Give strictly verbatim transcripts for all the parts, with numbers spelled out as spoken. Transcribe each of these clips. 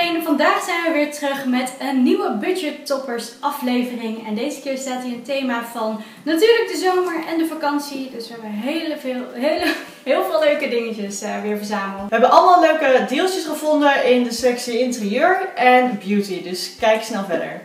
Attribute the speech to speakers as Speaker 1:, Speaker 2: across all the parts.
Speaker 1: iedereen, vandaag zijn we weer terug met een nieuwe Budget Toppers aflevering. En deze keer staat hier een thema van natuurlijk de zomer en de vakantie. Dus we hebben hele veel, hele, heel veel leuke dingetjes uh, weer verzameld.
Speaker 2: We hebben allemaal leuke deeltjes gevonden in de sectie interieur en beauty. Dus kijk snel verder.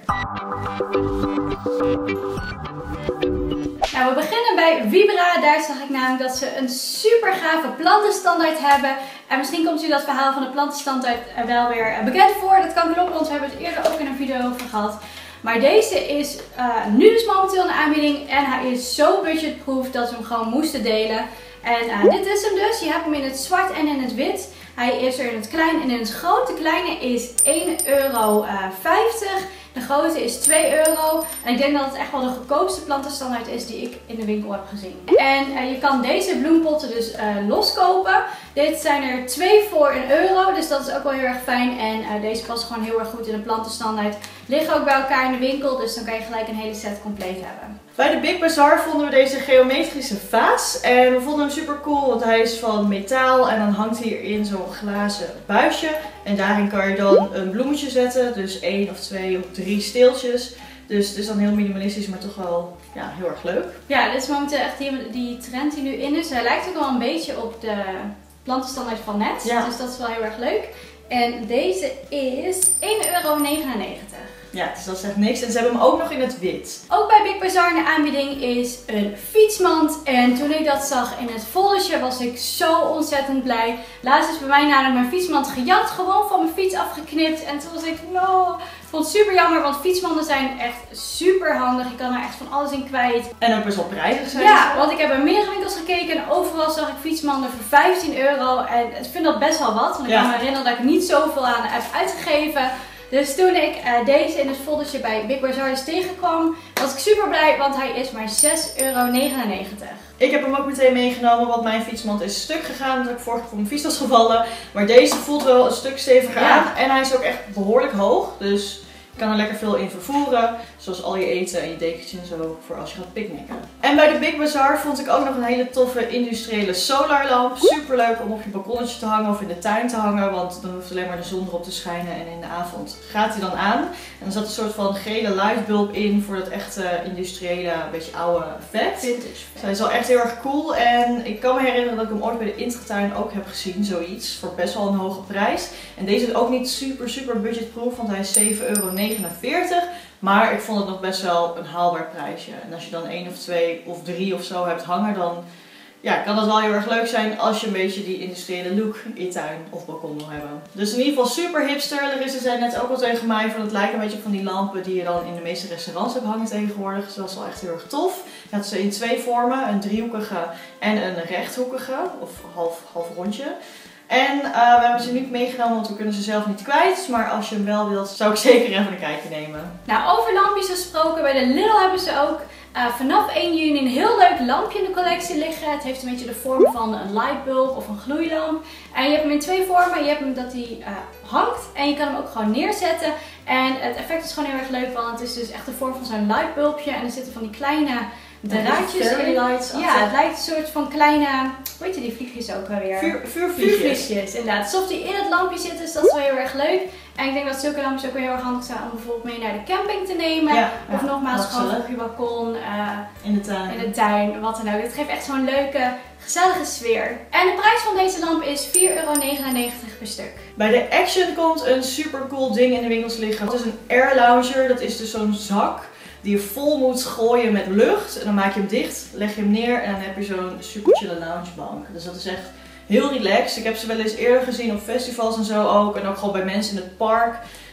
Speaker 1: Nou, we beginnen bij Vibra. Daar zag ik namelijk dat ze een super gave plantenstandaard hebben. En misschien komt u dat verhaal van de plantenstandaard wel weer bekend voor. Dat kan kloppen, want we hebben het eerder ook in een video over gehad. Maar deze is uh, nu dus momenteel een aanbieding. En hij is zo budgetproof dat we hem gewoon moesten delen. En uh, dit is hem dus. Je hebt hem in het zwart en in het wit. Hij is er in het klein en in het groot. De kleine is één euro vijftig. De grote is twee euro. En ik denk dat het echt wel de goedkoopste plantenstandaard is die ik in de winkel heb gezien. En uh, je kan deze bloempotten dus uh, loskopen. Dit zijn er twee voor een euro. Dus dat is ook wel heel erg fijn. En uh, deze passen gewoon heel erg goed in de plantenstandaard. Liggen ook bij elkaar in de winkel. Dus dan kan je gelijk een hele set compleet hebben.
Speaker 2: Bij de Big Bazaar vonden we deze geometrische vaas. En we vonden hem super cool, want hij is van metaal. En dan hangt hierin zo'n glazen buisje. En daarin kan je dan een bloemetje zetten. Dus één of twee of drie steeltjes. Dus het is dan heel minimalistisch, maar toch wel ja, heel erg leuk.
Speaker 1: Ja, dit is momenteel echt die, die trend die nu in is. Hij lijkt ook wel een beetje op de plantenstandaard van net. Ja. Dus dat is wel heel erg leuk. En deze is één euro negenennegentig.
Speaker 2: Ja, dus dat is echt niks. En ze hebben hem ook nog in het wit.
Speaker 1: Ook bij Big Bazaar in de aanbieding is een fietsmand. En toen ik dat zag in het foldertje was ik zo ontzettend blij. Laatst is bij mij namelijk mijn fietsmand gejat. Gewoon van mijn fiets afgeknipt. En toen was ik, no. Ik vond het super jammer, want fietsmanden zijn echt super handig. Je kan er echt van alles in kwijt.
Speaker 2: En ook best wel prijzig zijn.
Speaker 1: Ja, want ik heb bij meerdere winkels gekeken en overal zag ik fietsmanden voor vijftien euro. En ik vind dat best wel wat, want ik ja. kan me herinneren dat ik er niet zoveel aan heb uitgegeven. Dus toen ik uh, deze in het foldertje bij Big Bazaar dus tegenkwam, was ik super blij, want hij is maar zes euro negenennegentig.
Speaker 2: Ik heb hem ook meteen meegenomen, want mijn fietsmand is stuk gegaan omdat ik vorige keer voor mijn fiets was gevallen. Maar deze voelt wel een stuk steviger ja. aan en hij is ook echt behoorlijk hoog. Dus je kan er lekker veel in vervoeren, zoals al je eten en je dekentje en zo voor als je gaat picknicken. En bij de Big Bazaar vond ik ook nog een hele toffe industriële solarlamp. Super leuk om op je balkonnetje te hangen of in de tuin te hangen, want dan hoeft alleen maar de zon erop te schijnen en in de avond gaat hij dan aan. En er zat een soort van gele lightbulb in voor dat echte industriële, een beetje oude effect.
Speaker 1: Vintage.
Speaker 2: Dus hij is wel echt heel erg cool en ik kan me herinneren dat ik hem ooit bij de Intratuin ook heb gezien, zoiets, voor best wel een hoge prijs. En deze is ook niet super super budgetproof, want hij is zeven euro negenenveertig. Maar ik vond het nog best wel een haalbaar prijsje. En als je dan één of twee of drie of zo hebt hangen, dan ja, kan dat wel heel erg leuk zijn als je een beetje die industriële look in je tuin of balkon wil hebben. Dus in ieder geval super hipster. Larissa zei net ook al tegen mij van het lijkt een beetje op van die lampen die je dan in de meeste restaurants hebt hangen tegenwoordig. Dus dat is wel echt heel erg tof. Je had ze in twee vormen, een driehoekige en een rechthoekige of half, half rondje. En uh, we hebben ze niet meegenomen, want we kunnen ze zelf niet kwijt. Maar als je hem wel wilt, zou ik zeker even een kijkje nemen.
Speaker 1: Nou, over lampjes gesproken. Bij de Lidl hebben ze ook uh, vanaf één juni een heel leuk lampje in de collectie liggen. Het heeft een beetje de vorm van een lightbulb of een gloeilamp. En je hebt hem in twee vormen. Je hebt hem dat hij uh, hangt en je kan hem ook gewoon neerzetten. En het effect is gewoon heel erg leuk, want het is dus echt de vorm van zo'n lightbulbje. En er zitten van die kleine draadjes in. Ja, het lijkt een soort van kleine, hoe heet je die vliegjes ook alweer?
Speaker 2: Vuur, vuurvliegjes.
Speaker 1: Vuurvliegjes, inderdaad. Alsof die in het lampje zitten, dus dat is wel heel erg leuk. En ik denk dat zulke lampjes ook wel heel erg handig zijn om bijvoorbeeld mee naar de camping te nemen. Ja, of ja, nogmaals gewoon op je balkon, uh,
Speaker 2: in de tuin.
Speaker 1: In de tuin, wat dan ook. Het geeft echt zo'n leuke, gezellige sfeer. En de prijs van deze lamp is vier euro negenennegentig per stuk.
Speaker 2: Bij de Action komt een super cool ding in de winkels liggen. Het is een air lounger, dat is dus zo'n zak die je vol moet gooien met lucht. En dan maak je hem dicht, leg je hem neer en dan heb je zo'n super chille loungebank. Dus dat is echt heel relaxed. Ik heb ze wel eens eerder gezien op festivals en zo ook. En ook gewoon bij mensen in het park.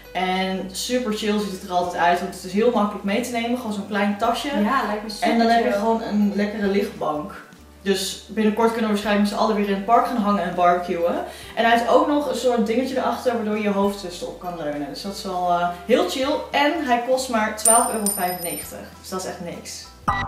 Speaker 2: En super chill ziet het er altijd uit, want het is heel makkelijk mee te nemen. Gewoon zo'n klein tasje.
Speaker 1: Ja, lijkt me super
Speaker 2: En dan heb je
Speaker 1: chill.
Speaker 2: gewoon een lekkere lichtbank. Dus binnenkort kunnen we waarschijnlijk met z'n allen weer in het park gaan hangen en barbecuen. En hij heeft ook nog een soort dingetje erachter waardoor je je hoofd dus op kan leunen. Dus dat is wel uh, heel chill. En hij kost maar twaalf euro vijfennegentig. Dus dat is echt niks.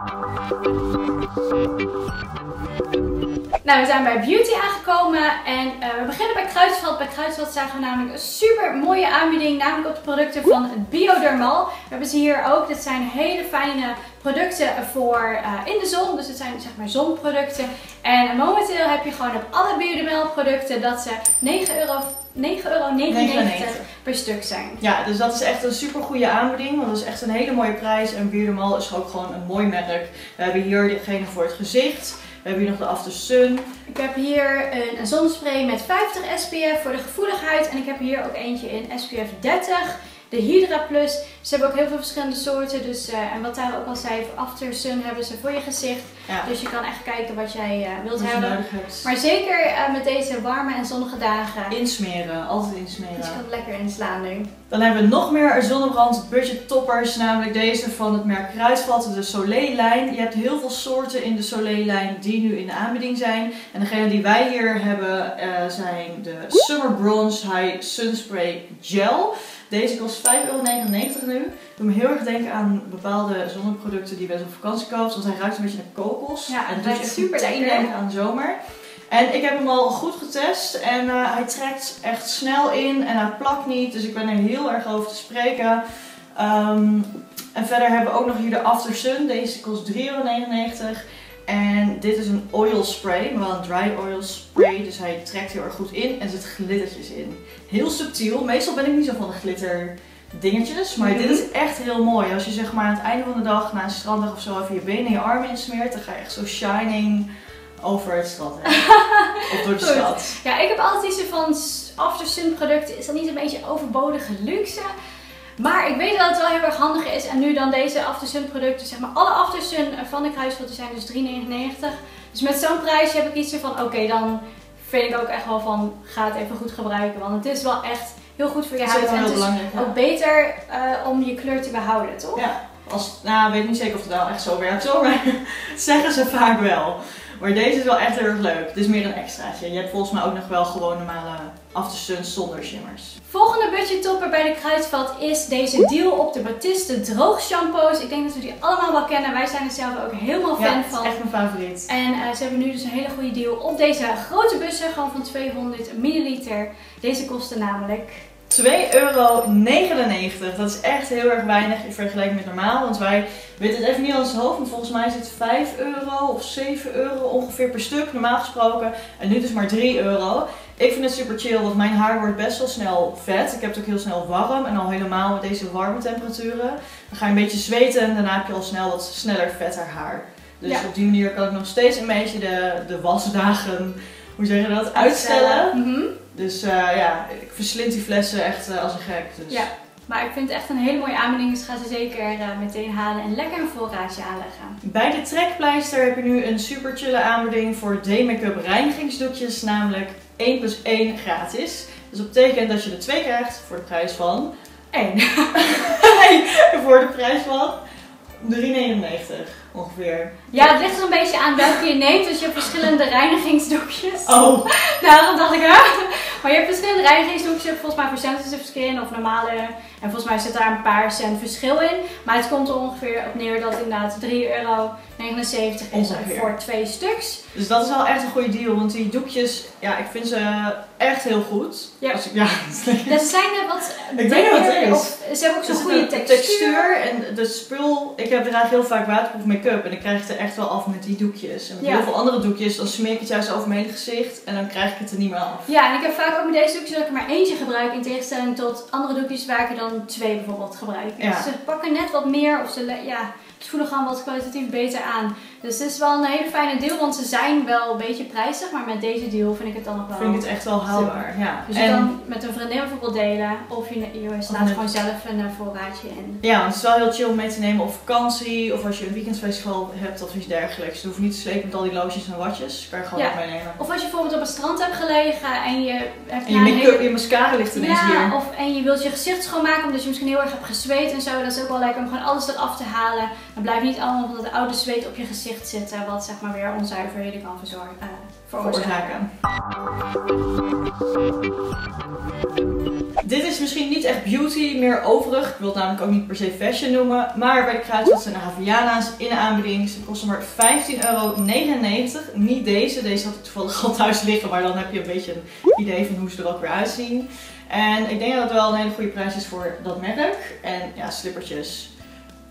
Speaker 1: Nou, we zijn bij Beauty aangekomen en uh, we beginnen bij Kruidvat. Bij Kruidvat zagen we namelijk een super mooie aanbieding, namelijk op de producten van Biodermal. We hebben ze hier ook. Dit zijn hele fijne producten voor uh, in de zon, dus het zijn zeg maar zonproducten. En momenteel heb je gewoon op alle Biodermal producten dat ze negen euro negenennegentig per stuk zijn.
Speaker 2: Ja, dus dat is echt een super goede aanbieding, want dat is echt een hele mooie prijs. En Beer de Mall is ook gewoon een mooi merk. We hebben hier degene voor het gezicht. We hebben hier nog de After Sun.
Speaker 1: Ik heb hier een, een zonnespray met vijftig S P F voor de gevoelige huid. En ik heb hier ook eentje in S P F dertig. De Hydra Plus. Ze hebben ook heel veel verschillende soorten. Dus, uh, en wat daar ook al zei, voor After Sun hebben ze voor je gezicht.
Speaker 2: Ja.
Speaker 1: Dus je kan echt kijken wat jij uh, wilt
Speaker 2: wat je
Speaker 1: hebben.
Speaker 2: nodig hebt.
Speaker 1: Maar zeker uh, met deze warme en zonnige dagen.
Speaker 2: Insmeren, altijd insmeren.
Speaker 1: Dus je kan het lekker inslaan nu.
Speaker 2: Dan hebben we nog meer zonnebrand budget toppers. Namelijk deze van het merk Kruidvat, de Soleil lijn. Je hebt heel veel soorten in de Soleil lijn die nu in de aanbieding zijn. En degene die wij hier hebben uh, zijn de Summer Bronze High Sunspray Gel. Deze kost vijf euro negenennegentig nu. Ik doe me heel erg denken aan bepaalde zonneproducten die je best op vakantie koopt. Want hij ruikt een beetje naar kokos.
Speaker 1: Ja,
Speaker 2: en
Speaker 1: het
Speaker 2: doet
Speaker 1: ruikt
Speaker 2: echt
Speaker 1: super
Speaker 2: meteen
Speaker 1: lekker.
Speaker 2: denken aan de zomer. En ik heb hem al goed getest en uh, hij trekt echt snel in en hij plakt niet. Dus ik ben er heel erg over te spreken. Um, en verder hebben we ook nog hier de After Sun. Deze kost drie euro negenennegentig. En dit is een oil spray, maar wel een dry oil spray. Dus hij trekt heel erg goed in en er zitten glittertjes in. Heel subtiel. Meestal ben ik niet zo van de glitter dingetjes. Maar mm-hmm. dit is echt heel mooi. Als je zeg maar aan het einde van de dag, na een stranddag of zo, even je benen en je armen insmeert. Dan ga je echt zo shining over het strand heen. Of door de
Speaker 1: Goed.
Speaker 2: stad.
Speaker 1: Ja, ik heb altijd iets van After Sun producten. Is dat niet een beetje overbodige luxe? Maar ik weet dat het wel heel erg handig is. En nu dan deze After Sun producten, zeg maar alle After Sun van de Kruidvat zijn dus drie negenennegentig. Dus met zo'n prijs heb ik iets van, oké, okay, dan vind ik ook echt wel van, ga het even goed gebruiken. Want het is wel echt heel goed voor je huid. En het is
Speaker 2: ja.
Speaker 1: ook beter uh, om je kleur te behouden, toch?
Speaker 2: Ja, als, nou weet ik niet zeker of het nou echt zo werkt hoor, maar zeggen ze vaak wel. Maar deze is wel echt heel erg leuk. Het is meer een extraatje. Je hebt volgens mij ook nog wel gewoon normale After Sun zonder shimmers.
Speaker 1: Volgende budget topper bij de Kruidvat is deze deal op de Batiste droog shampoos. Ik denk dat we die allemaal wel kennen. Wij zijn er zelf ook helemaal fan
Speaker 2: ja,
Speaker 1: van.
Speaker 2: Ja, echt mijn favoriet.
Speaker 1: En uh, ze hebben nu dus een hele goede deal op deze grote bussen, gewoon van tweehonderd milliliter. Deze kosten namelijk
Speaker 2: twee euro negenennegentig. Dat is echt heel erg weinig in vergelijking met normaal. Want wij weten het even niet aan ons hoofd. Maar volgens mij is het vijf euro of zeven euro ongeveer per stuk normaal gesproken. En nu dus maar drie euro. Ik vind het super chill, want mijn haar wordt best wel snel vet. Ik heb het ook heel snel warm. En al helemaal met deze warme temperaturen. Dan ga je een beetje zweten en daarna heb je al snel wat sneller vetter haar. Dus ja. op die manier kan ik nog steeds een beetje de, de wasdagen, hoe zeg je dat, uitstellen.
Speaker 1: Mm-hmm.
Speaker 2: Dus uh, ja, ik verslind die flessen echt uh, als een gek. Dus.
Speaker 1: Ja, maar ik vind het echt een hele mooie aanbieding. Dus ga ze zeker uh, meteen halen en lekker een voorraadje aanleggen.
Speaker 2: Bij de trekpleister heb je nu een super chille aanbieding voor D-make-up reinigingsdoekjes. Namelijk één plus één gratis. Dus dat betekent dat je er twee krijgt voor de prijs van één. Nee, voor de prijs van drie negenennegentig ongeveer.
Speaker 1: Ja, het ligt er een beetje aan welke je neemt. Dus je hebt verschillende reinigingsdoekjes.
Speaker 2: Oh.
Speaker 1: Daarom dacht ik, hè? Maar je hebt verschillende reinigingsdoekjes. Je hebt volgens mij voor Sensitive Skin of normale. En volgens mij zit daar een paar cent verschil in. Maar het komt er ongeveer op neer dat het inderdaad drie euro negenenzeventig is voor twee stuks.
Speaker 2: Dus dat is wel echt een goede deal. Want die doekjes, ja, ik vind ze echt heel goed.
Speaker 1: Ja.
Speaker 2: Als ik, ja,
Speaker 1: ja, ze zijn net wat
Speaker 2: ik weet niet wat het is.
Speaker 1: Of, ze hebben ook zo'n goede textuur.
Speaker 2: textuur. En de spul, ik heb draag heel vaak waterproof make-up. En ik krijg het er echt wel af met die doekjes. En met ja. heel veel andere doekjes, dan smeer ik het juist over mijn hele gezicht. En dan krijg ik het er niet meer af.
Speaker 1: Ja, en ik heb vaak ook met deze doekjes dat ik er maar eentje gebruik. In tegenstelling tot andere doekjes waar ik er dan twee bijvoorbeeld gebruik.
Speaker 2: Ja.
Speaker 1: Dus ze pakken net wat meer. Of ze, ja, ze voelen gewoon wat kwalitatief beter aan. Dus het is wel een hele fijne deal, want ze zijn wel een beetje prijzig, maar met deze deal vind ik het dan nog wel.
Speaker 2: Vind ik het echt wel haalbaar, ja.
Speaker 1: Dus je en kan met een vriendin bijvoorbeeld delen, of je, je slaat met... gewoon zelf een voorraadje in.
Speaker 2: Ja, want het is wel heel chill om mee te nemen op vakantie, of als je een weekendfestival hebt of iets dergelijks. Je hoeft niet te slepen met al die lotions en watjes, kan je gewoon ja. meenemen.
Speaker 1: Of als je bijvoorbeeld op het strand hebt gelegen en je hebt
Speaker 2: en je make-up, hele... je mascara ligt ineens
Speaker 1: ja,
Speaker 2: hier.
Speaker 1: Of, en je wilt je gezicht schoonmaken omdat je misschien heel erg hebt gezweet en zo. Dat is ook wel lekker om gewoon alles eraf te halen. Dan blijft niet allemaal van dat oude zweet op je gezicht zitten, wat zeg maar weer onzuiverheden kan verzorgen, uh, veroorzaken.
Speaker 2: Dit is misschien niet echt beauty, meer overig. Ik wil het namelijk ook niet per se fashion noemen. Maar bij de Kruidvat zijn de Haviana's in de aanbieding. Ze kosten maar vijftien euro negenennegentig. Niet deze. Deze had ik toevallig al thuis liggen. Maar dan heb je een beetje een idee van hoe ze er ook weer uitzien. En ik denk dat het wel een hele goede prijs is voor dat merk. En ja, slippertjes.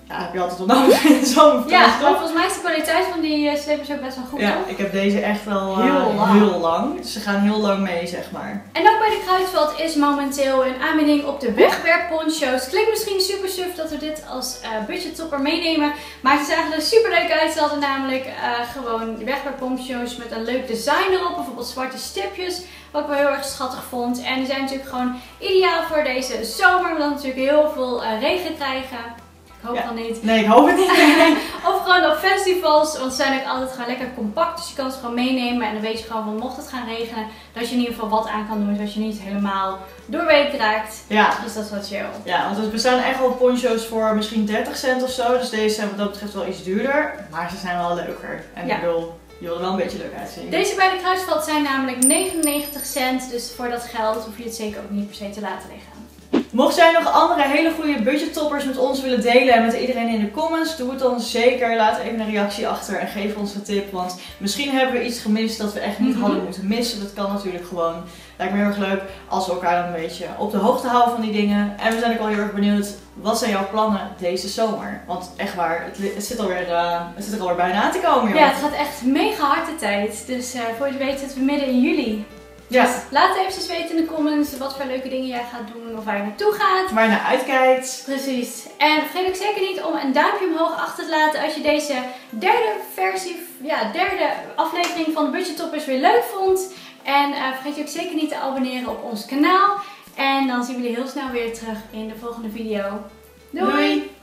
Speaker 2: ja, heb je altijd wel nodig in zo'n
Speaker 1: Ja, maar volgens mij is de kwaliteit van die uh, slippers ook best wel goed,
Speaker 2: Ja,
Speaker 1: toch?
Speaker 2: ik heb deze echt wel uh,
Speaker 1: heel, lang.
Speaker 2: heel lang. Dus ze gaan heel lang mee, zeg maar.
Speaker 1: En ook bij de Kruidvat is momenteel een aanbieding op de wegwerpponcho's. Klinkt misschien super suf dat we dit als uh, budgettopper meenemen. Maar ze zagen er super leuk uit. Ze hadden namelijk uh, gewoon wegwerpponcho's met een leuk design erop. Bijvoorbeeld zwarte stipjes. Wat ik wel heel erg schattig vond. En die zijn natuurlijk gewoon ideaal voor deze zomer. We dan natuurlijk heel veel uh, regen krijgen. Ik hoop
Speaker 2: ja.
Speaker 1: dan niet.
Speaker 2: Nee, ik hoop het niet.
Speaker 1: Of gewoon op festivals, want ze zijn ook altijd gewoon lekker compact. Dus je kan ze gewoon meenemen en dan weet je gewoon van mocht het gaan regenen, dat je in ieder geval wat aan kan doen. Zodat je niet helemaal doorweekt raakt.
Speaker 2: Ja.
Speaker 1: Dus dat is wel chill.
Speaker 2: Ja, want er bestaan echt wel poncho's voor misschien dertig cent of zo. Dus deze zijn wat dat betreft wel iets duurder. Maar ze zijn wel leuker. En
Speaker 1: ja.
Speaker 2: ik wil, je wil er wel een beetje leuk uitzien.
Speaker 1: Deze bij de Kruidvat zijn namelijk negenennegentig cent. Dus voor dat geld hoef je het zeker ook niet per se te laten liggen.
Speaker 2: Mocht jij nog andere hele goede budgettoppers met ons willen delen en met iedereen in de comments, doe het dan zeker. Laat even een reactie achter en geef ons een tip. Want misschien hebben we iets gemist dat we echt niet mm-hmm. hadden moeten missen. Dat kan natuurlijk gewoon. Lijkt me heel erg leuk als we elkaar dan een beetje op de hoogte houden van die dingen. En we zijn ook al heel erg benieuwd, wat zijn jouw plannen deze zomer? Want echt waar, het, het, zit, alweer, uh, het zit er alweer bijna aan te komen. Joh.
Speaker 1: Ja, het gaat echt mega hard de tijd. Dus uh, voor je het weet zitten we midden in juli.
Speaker 2: Ja.
Speaker 1: Dus laat even weten in de comments wat voor leuke dingen jij gaat doen of waar je naartoe gaat.
Speaker 2: Waar je naar uitkijkt.
Speaker 1: Precies. En vergeet ook zeker niet om een duimpje omhoog achter te laten als je deze derde versie, ja, derde aflevering van de Budgettoppers weer leuk vond. En uh, vergeet je ook zeker niet te abonneren op ons kanaal. En dan zien we jullie heel snel weer terug in de volgende video. Doei! Doei.